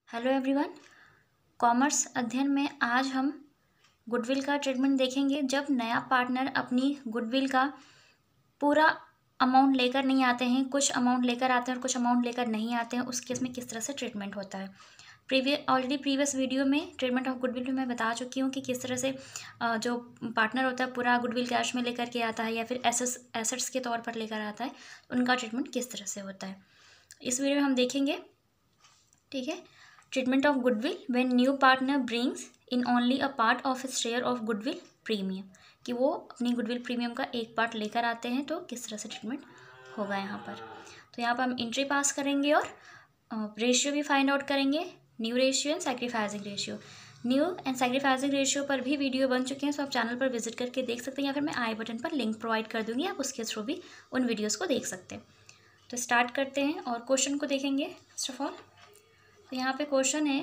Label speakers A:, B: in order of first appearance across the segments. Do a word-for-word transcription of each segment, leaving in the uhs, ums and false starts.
A: Hello everyone, commerce अध्ययन में आज हम गुडविल का ट्रीटमेंट देखेंगे। जब नया पार्टनर अपनी गुडविल का पूरा अमाउंट लेकर नहीं आते हैं, कुछ अमाउंट लेकर आते हैं और कुछ अमाउंट लेकर नहीं आते हैं, उस केस में किस तरह से ट्रीटमेंट होता है। प्रीवियस ऑलरेडी प्रीवियस वीडियो में ट्रीटमेंट ऑफ गुडविल में मैं बता चुकी हूँ कि किस तरह से जो पार्टनर होता है पूरा गुडविल कैश में लेकर के आता है या फिर एसेट्स एसेट्स के तौर पर लेकर आता है, उनका ट्रीटमेंट किस तरह से होता है इस वीडियो में हम देखेंगे। ठीक है, treatment of goodwill when new partner brings in only a part of his share of goodwill premium, कि वो अपनी गुडविल प्रीमियम का एक पार्ट लेकर आते हैं, तो किस तरह से ट्रीटमेंट होगा यहाँ पर। तो यहाँ पर हम एंट्री पास करेंगे और रेशियो भी फाइंड आउट करेंगे, new ratio and sacrificing ratio. New and sacrificing ratio पर भी वीडियो बन चुके हैं, सो आप चैनल पर विजिट करके देख सकते हैं या फिर मैं आई बटन पर लिंक प्रोवाइड कर दूँगी, आप उसके थ्रू भी उन वीडियोज़ को देख सकते हैं। तो स्टार्ट करते हैं और क्वेश्चन को देखेंगे फर्स्ट ऑफ ऑल। तो यहाँ पे क्वेश्चन है,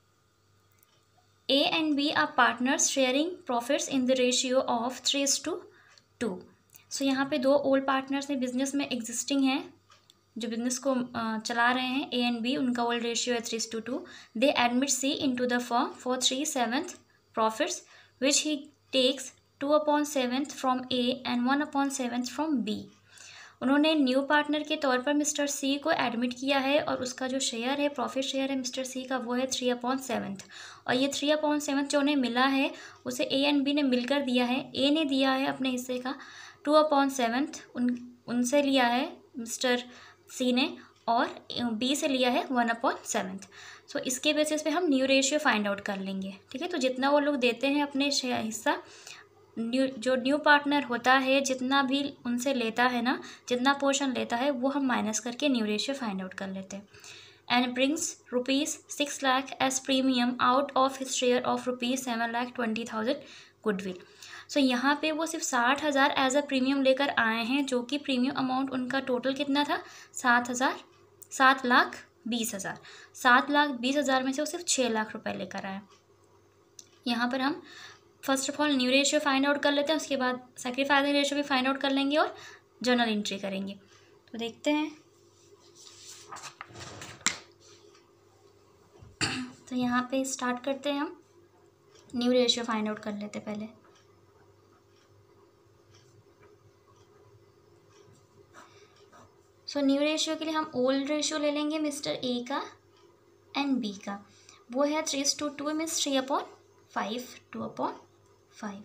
A: A and B are partners sharing profits in the ratio of three is to two. So यहाँ पे दो ओल्ड पार्टनर्स हैं, बिजनेस में एग्जिस्टिंग हैं, जो बिजनेस को चला रहे हैं, ए एंड बी, उनका ओल्ड रेशियो है three is to two. They admit C into the firm for three seventh profits which he takes two upon seventh from A and one upon seventh from B. उन्होंने new partner के तौर पर mister सी को admit किया है और उसका जो शेयर है, प्रॉफिट शेयर है मिस्टर सी का, वो है थ्री अपॉन सेवन्थ। और ये थ्री अपॉन सेवन्थ जो उन्हें मिला है उसे ए एंड बी ने मिलकर दिया है। ए ने दिया है अपने हिस्से का टू अपॉन सेवन्थ, उन उनसे लिया है मिस्टर सी ने, और बी से लिया है वन अपॉन सेवन्थ। सो इसके बेसिस पे हम न्यू रेशियो फाइंड आउट कर लेंगे। ठीक है, तो जितना वो लोग देते हैं अपने हिस्सा, न्यू जो न्यू पार्टनर होता है जितना भी उनसे लेता है ना, जितना पोर्शन लेता है वो हम माइनस करके न्यू रेशियो फाइंड आउट कर लेते हैं। And brings rupees six lakh as premium out of his share of rupees seven lakh twenty thousand goodwill. So यहाँ पे वो सिर्फ साठ हज़ार एज अ प्रीमियम लेकर आए हैं, जो कि प्रीमियम अमाउंट उनका टोटल कितना था, सात हज़ार सात लाख बीस हज़ार सात लाख बीस हज़ार में से वो सिर्फ छः लाख रुपए लेकर आए। यहाँ पर हम first of all new ratio find out कर लेते हैं, उसके बाद सैक्रिफाइसिंग रेशियो भी फाइंड आउट कर लेंगे और जर्नल एंट्री करेंगे। तो देखते हैं। तो यहाँ पे स्टार्ट करते हैं, हम न्यू रेशियो फाइंड आउट कर लेते हैं पहले। सो न्यू रेशियो के लिए हम ओल्ड रेशियो ले लेंगे मिस्टर ए का एंड बी का, वो है three to two means three upon five, two upon five.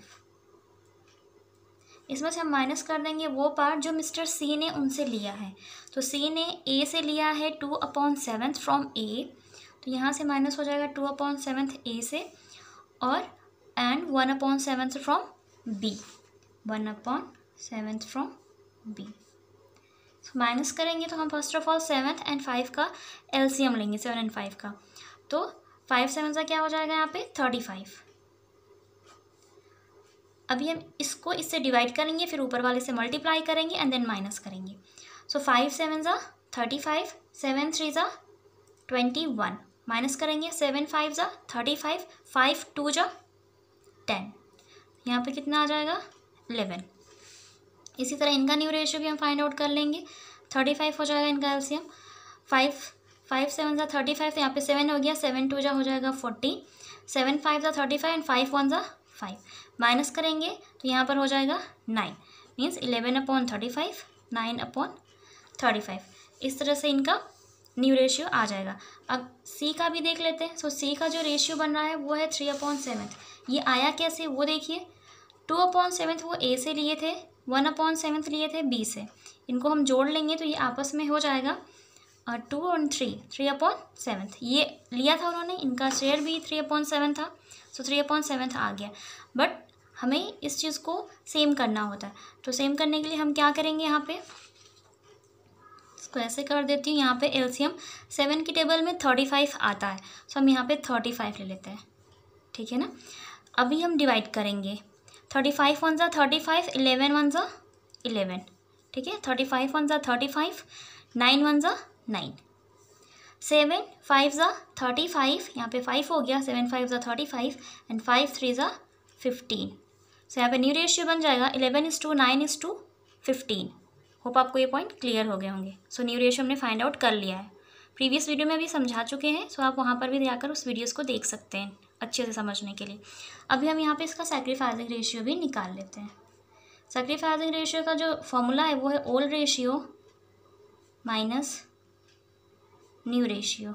A: इसमें से हम माइनस कर देंगे वो पार्ट जो मिस्टर सी ने उनसे लिया है। तो सी ने ए से लिया है two upon seventh from A, तो यहाँ से माइनस हो जाएगा टू अपॉन सेवेंथ ए से, और and one upon seventh from B, one upon seventh from B. Minus करेंगे तो हम first of all seventh and five का एलसीएम लेंगे, सेवन एंड फाइव का। तो फाइव सेवन का क्या हो जाएगा यहाँ पे थर्टी फाइव। अभी हम इसको इससे डिवाइड करेंगे, फिर ऊपर वाले से मल्टीप्लाई करेंगे एंड देन माइनस करेंगे। सो फाइव सेवन ज़ा थर्टी फाइव, सेवन थ्री ज़ा ट्वेंटी वन, माइनस करेंगे सेवन फाइव ज़ा थर्टी फाइव, फाइव टू ज़ा टेन, यहाँ पे कितना आ जाएगा इलेवन। इसी तरह इनका न्यू रेशियो भी हम फाइंड आउट कर लेंगे। थर्टी फाइव हो जाएगा इनका एलसीएम, फाइव फाइव सेवन ज़ा थर्टी फाइव, तो यहाँ पे सेवन हो गया, सेवन टू ज़ा हो जाएगा फोर्टी, सेवन फाइव ज़ा thirty five and five one ज़ा फाइव, माइनस करेंगे तो यहाँ पर हो जाएगा nine, means eleven upon thirty five, nine upon thirty five. इस तरह से इनका न्यू रेशियो आ जाएगा। अब सी का भी देख लेते हैं। सो सी का जो रेशियो बन रहा है वो है थ्री अपॉन सेवेंथ। ये आया कैसे वो देखिए, टू अपॉन सेवेंथ वो ए से लिए थे, वन अपॉन सेवेंथ लिए थे बी से, इनको हम जोड़ लेंगे तो ये आपस में हो जाएगा टू और थ्री, थ्री अपॉन सेवेंथ। ये लिया था उन्होंने, इनका शेयर भी थ्री अपॉन सेवन था, सो थ्री अपॉन सेवेंथ आ गया। बट हमें इस चीज़ को सेम करना होता है, तो सेम करने के लिए हम क्या करेंगे, यहाँ पे इसको ऐसे कर देती हूँ। यहाँ पे एलसीएम सेवन की टेबल में थर्टी फाइव आता है, सो हम यहाँ पे थर्टी फाइव ले लेते हैं। ठीक है ना, अभी हम डिवाइड करेंगे। थर्टी फाइव वन ज़ा थर्टी फाइव, इलेवन वन ज़ा इलेवन, ठीक है, थर्टी फाइव वन ज़ा थर्टी फाइव, नाइन वन ज़ा नाइन, सेवन फाइव ज़ा थर्टी फाइव, यहाँ पे फाइव हो गया, सेवन फाइव ज़ा thirty five and five three ज़ा फिफ्टीन। सो यहाँ पे न्यू रेशियो बन जाएगा eleven is to nine is to fifteen. Hope आपको ये पॉइंट क्लियर हो गए होंगे। सो न्यू रेशियो हमने फाइंड आउट कर लिया है। प्रीवियस वीडियो में भी समझा चुके हैं, सो आप वहाँ पर भी जाकर उस वीडियोज़ को देख सकते हैं अच्छे से समझने के लिए। अभी हम यहाँ पे इसका सैक्रिफाइसिंग रेशियो भी निकाल लेते हैं। सैक्रिफाइसिंग रेशियो का जो फॉर्मूला है वो है old ratio minus new ratio.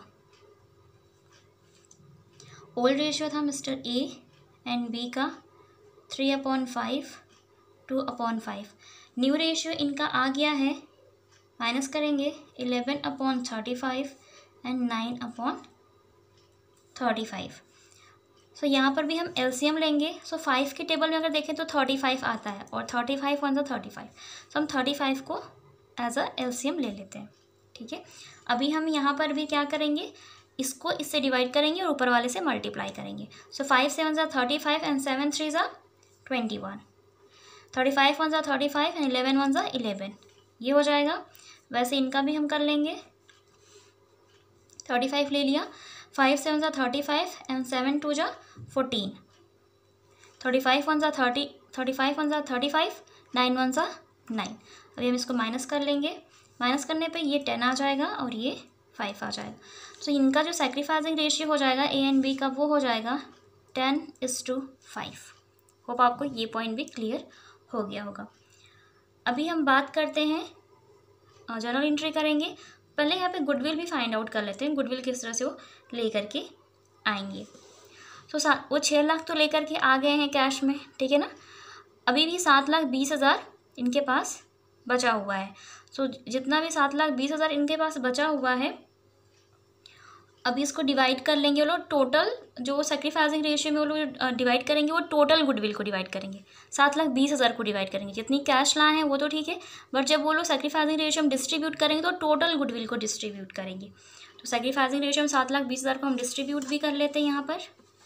A: Old ratio था मिस्टर ए एंड बी का three upon five two upon five. New ratio इनका आ गया है, माइनस करेंगे eleven upon thirty five and nine upon thirty five. So यहाँ पर भी हम एलसीएम लेंगे। सो so, फाइव के टेबल में अगर देखें तो थर्टी फाइव आता है और थर्टी फाइव वन सा थर्टी फाइव, सो हम थर्टी फाइव को एज अ एलसीएम ले लेते हैं। ठीक है, अभी हम यहाँ पर भी क्या करेंगे, इसको इससे डिवाइड करेंगे और ऊपर वाले से मल्टीप्लाई करेंगे। सो फाइव सेवन ज़ा thirty five and seven three ज़ा twenty one, thirty five one ज़ा thirty five and eleven one ज़ा इलेवन, ये हो जाएगा। वैसे इनका भी हम कर लेंगे, थर्टी फाइव ले लिया, फाइव सेवन ज़ा thirty five and seven two ज़ा फोर्टीन, थर्टी फाइव वन ज़ा थर्टी थर्टी फाइव वन ज़ा थर्टी फाइव, नाइन वन ज़ा नाइन। अभी हम इसको माइनस कर लेंगे, माइनस करने पे ये टेन आ जाएगा और ये फाइव आ जाएगा। सो so, इनका जो सैक्रिफाइसिंग रेशियो हो जाएगा ए एंड बी का वो हो जाएगा ten is to five. Hope आपको ये पॉइंट भी क्लियर हो गया होगा। अभी हम बात करते हैं, जर्नल एंट्री करेंगे। पहले यहाँ पे गुडविल भी फाइंड आउट कर लेते हैं, गुडविल किस तरह से वो ले करके आएंगे। सो so, वो छः लाख तो लेकर के आ गए हैं कैश में, ठीक है ना। अभी भी सात लाख बीस हज़ार इनके पास बचा हुआ है। सो so, जितना भी सात लाख बीस हज़ार इनके पास बचा हुआ है, अभी इसको डिवाइड कर लेंगे। वो लोग टोटल जो सैक्रिफाइसिंग रेशियो में वो लोग डिवाइड करेंगे, वो टोटल गुडविल को डिवाइड करेंगे, सात लाख बीस हज़ार को डिवाइड करेंगे। जितनी कैश लाए हैं वो तो ठीक है, बट जब वो लोग सैक्रिफाइसिंग रेशियो में डिस्ट्रीब्यूट करेंगे तो टोटल गुडविल को डिस्ट्रीब्यूट करेंगे। तो सैक्रिफाइसिंग रेशियो में सात लाख बीस हज़ार को हम डिस्ट्रीब्यूट भी कर लेते हैं यहाँ पर।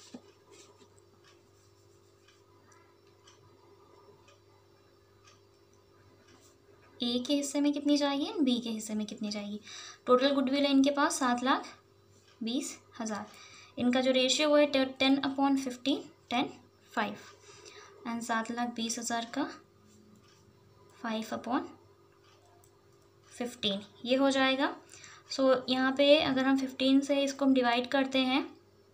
A: ए के हिस्से में कितनी जाएगी, बी के हिस्से में कितनी जाएगी। टोटल गुडविल है इनके पास सात लाख बीस हज़ार। इनका जो रेशियो वो है ten upon fifteen, ten five, and सात लाख बीस हज़ार का फाइव अपॉन फिफ्टीन, ये हो जाएगा। सो so, यहाँ पे अगर हम फिफ्टीन से इसको हम डिवाइड करते हैं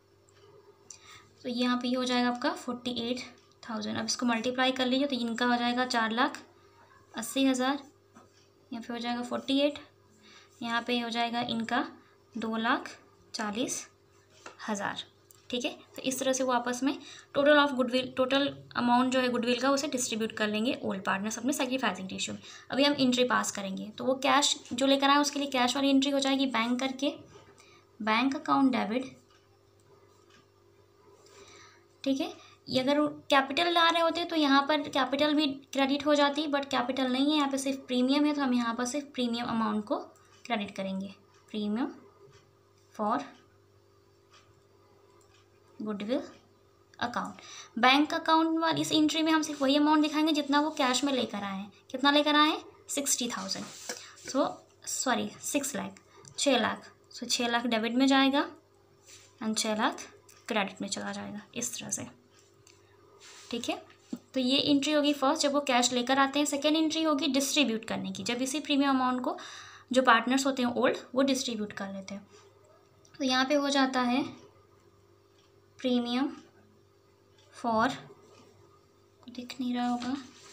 A: तो यहाँ पे ये हो जाएगा आपका फोर्टी एट थाउजेंड। अब इसको मल्टीप्लाई कर लीजिए तो इनका हो जाएगा चार लाख अस्सी हज़ार, यहाँ पे हो जाएगा फोर्टी एट, यहाँ पे हो जाएगा इनका दो लाख चालीस हज़ार। ठीक है, तो इस तरह से वो आपस में total of goodwill, total amount जो है गुडविल का उसे डिस्ट्रीब्यूट कर लेंगे ओल्ड पार्टनर्स अपने सैक्रिफाइसिंग रेशियो में। अभी हम एंट्री पास करेंगे, तो वो कैश जो लेकर आए उसके लिए कैश वाली एंट्री हो जाएगी बैंक करके, बैंक अकाउंट डेबिट। ठीक है, ये अगर कैपिटल ला रहे होते तो यहाँ पर कैपिटल भी क्रेडिट हो जाती, बट कैपिटल नहीं है, यहाँ पे सिर्फ प्रीमियम है, तो हम यहाँ पर सिर्फ प्रीमियम अमाउंट को क्रेडिट करेंगे, premium for goodwill account. Bank account वाली इस एंट्री में हम सिर्फ वही अमाउंट दिखाएंगे जितना वो कैश में लेकर आए हैं। कितना लेकर आए हैं, sixty thousand, so sorry six lakh, छः लाख। सो छः लाख डेबिट में जाएगा एंड छः लाख क्रेडिट में चला जाएगा, इस तरह से। ठीक है, तो ये एंट्री होगी फर्स्ट जब वो कैश लेकर आते हैं। सेकेंड एंट्री होगी डिस्ट्रीब्यूट करने की, जब इसी प्रीमियम अमाउंट को जो पार्टनर्स होते हैं ओल्ड वो डिस्ट्रीब्यूट कर लेते हैं। तो यहाँ पे हो जाता है प्रीमियम फॉर, दिख नहीं रहा होगा,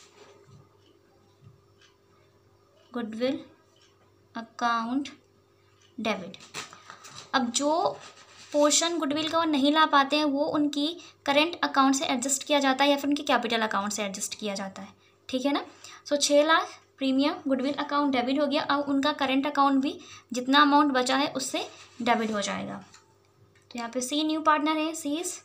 A: गुडविल अकाउंट डेबिट। अब जो पोर्शन गुडविल का वो नहीं ला पाते हैं वो उनकी करेंट अकाउंट से एडजस्ट किया जाता है या फिर उनकी कैपिटल अकाउंट से एडजस्ट किया जाता है। ठीक है ना, सो छः lakh premium goodwill account debit हो गया। अब उनका करेंट अकाउंट भी जितना अमाउंट बचा है उससे डेबिट हो जाएगा। तो यहाँ पे सी न्यू पार्टनर है, C is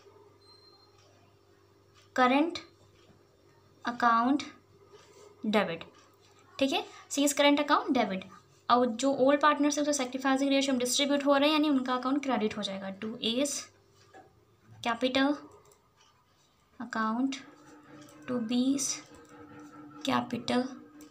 A: current account debit. ठीक है, C is current account debit. और जो ओल्ड पार्टनर्स है तो सैक्रिफाइसिंग रेशियो में डिस्ट्रीब्यूट हो रहे हैं, यानी उनका अकाउंट क्रेडिट हो जाएगा। To A's capital account, to B's capital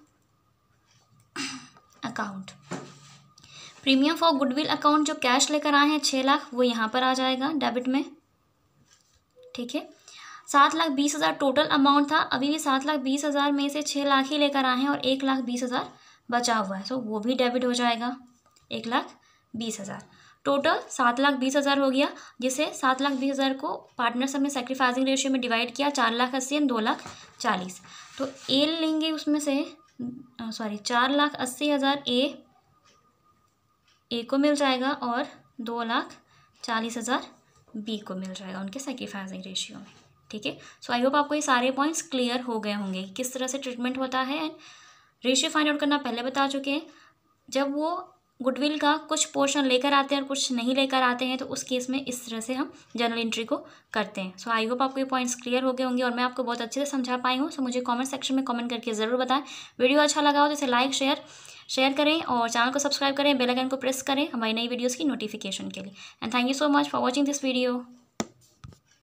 A: account. Premium for goodwill account जो कैश लेकर आए हैं छः लाख, वो यहाँ पर आ जाएगा डेबिट में। ठीक है, सात लाख बीस हज़ार टोटल अमाउंट था, अभी भी सात लाख बीस हज़ार में से छः लाख ही लेकर आए हैं और एक लाख बीस हज़ार बचा हुआ है, सो वो भी डेबिट हो जाएगा, एक लाख बीस हज़ार। टोटल सात लाख बीस हज़ार हो गया, जिसे सात लाख बीस हज़ार को पार्टनर्स हमने सेक्रीफाइसिंग रेशियो में डिवाइड किया, चार लाख अस्सी एंड दो लाख चालीस। तो ए लेंगे उसमें से, सॉरी चार लाख अस्सी हज़ार ए ए को मिल जाएगा और दो लाख चालीस हज़ार बी को मिल जाएगा उनके सेक्रीफाइसिंग रेशियो में। ठीक है, सो आई होप आपको ये सारे पॉइंट्स क्लियर हो गए होंगे किस तरह से ट्रीटमेंट होता है। एंड रेशियो फाइंड आउट करना पहले बता चुके हैं। जब वो गुडविल का कुछ पोर्शन लेकर आते हैं और कुछ नहीं लेकर आते हैं तो उस केस में इस तरह से हम जर्नल एंट्री को करते हैं। सो आई होप आपको ये पॉइंट्स क्लियर हो गए होंगे और मैं आपको बहुत अच्छे से समझा पाई हूँ। सो मुझे कमेंट सेक्शन में कमेंट करके ज़रूर बताएं। वीडियो अच्छा लगा हो तो इसे लाइक शेयर शेयर करें और चैनल को सब्सक्राइब करें, बेल आइकन को प्रेस करें हमारी नई वीडियोज़ की नोटिफिकेशन के लिए। And thank you so much for watching this video.